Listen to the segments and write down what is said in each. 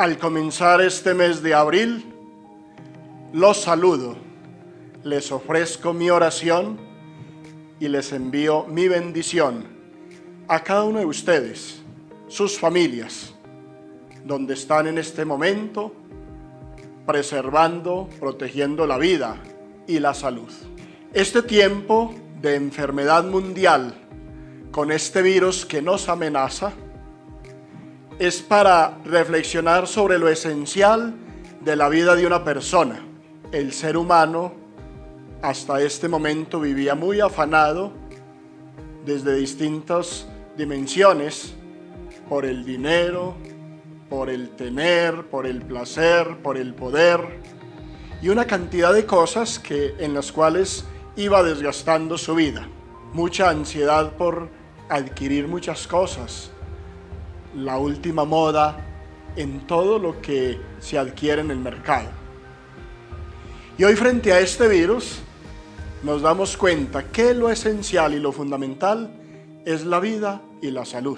Al comenzar este mes de abril, los saludo, les ofrezco mi oración y les envío mi bendición a cada uno de ustedes, sus familias, donde están en este momento preservando, protegiendo la vida y la salud. Este tiempo de enfermedad mundial con este virus que nos amenaza es para reflexionar sobre lo esencial de la vida de una persona. El ser humano hasta este momento vivía muy afanado desde distintas dimensiones por el dinero, por el tener, por el placer, por el poder y una cantidad de cosas en las cuales iba desgastando su vida. Mucha ansiedad por adquirir muchas cosas, la última moda en todo lo que se adquiere en el mercado. Y hoy, frente a este virus, nos damos cuenta que lo esencial y lo fundamental es la vida y la salud.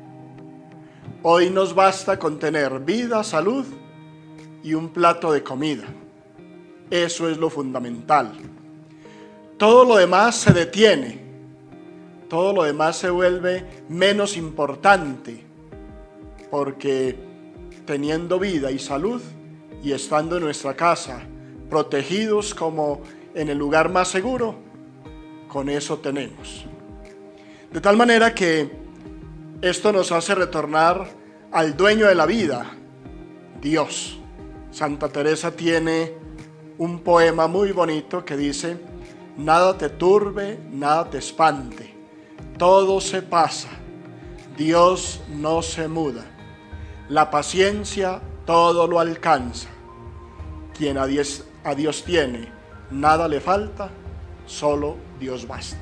Hoy nos basta con tener vida, salud y un plato de comida. Eso es lo fundamental. Todo lo demás se detiene, todo lo demás se vuelve menos importante, porque teniendo vida y salud y estando en nuestra casa, protegidos como en el lugar más seguro, con eso tenemos. De tal manera que esto nos hace retornar al dueño de la vida, Dios. Santa Teresa tiene un poema muy bonito que dice: nada te turbe, nada te espante, todo se pasa, Dios no se muda, la paciencia todo lo alcanza, quien a Dios tiene, nada le falta, solo Dios basta.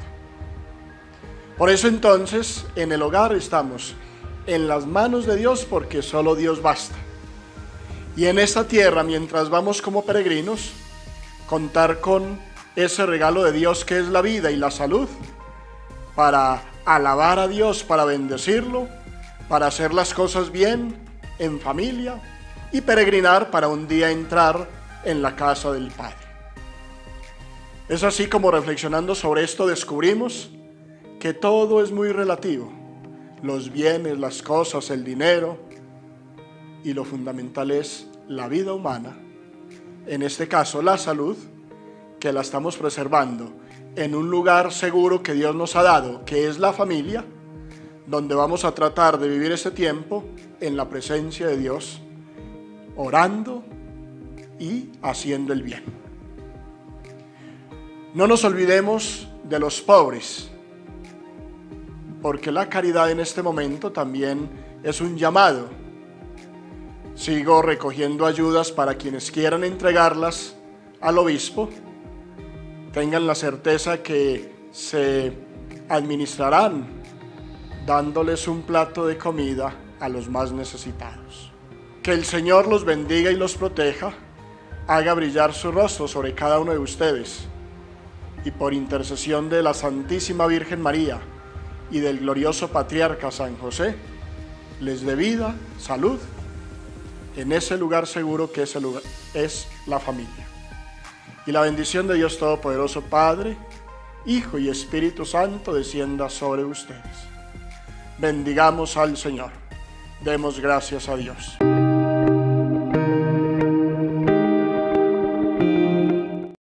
Por eso entonces en el hogar estamos en las manos de Dios, porque solo Dios basta. Y en esta tierra, mientras vamos como peregrinos, contar con ese regalo de Dios que es la vida y la salud, para alabar a Dios, para bendecirlo, para hacer las cosas bien en familia y peregrinar para un día entrar en la casa del Padre. Es así como, reflexionando sobre esto, descubrimos que todo es muy relativo: los bienes, las cosas, el dinero, y lo fundamental es la vida humana, en este caso la salud, que la estamos preservando en un lugar seguro que Dios nos ha dado, que es la familia, donde vamos a tratar de vivir este tiempo en la presencia de Dios, orando y haciendo el bien. No nos olvidemos de los pobres, porque la caridad en este momento también es un llamado. Sigo recogiendo ayudas para quienes quieran entregarlas al obispo. Tengan la certeza que se administrarán dándoles un plato de comida a los más necesitados. Que el Señor los bendiga y los proteja, haga brillar su rostro sobre cada uno de ustedes, y por intercesión de la Santísima Virgen María y del glorioso Patriarca San José, les dé vida, salud, en ese lugar seguro que ese lugar es la familia. Y la bendición de Dios Todopoderoso, Padre, Hijo y Espíritu Santo, descienda sobre ustedes. Bendigamos al Señor. Demos gracias a Dios.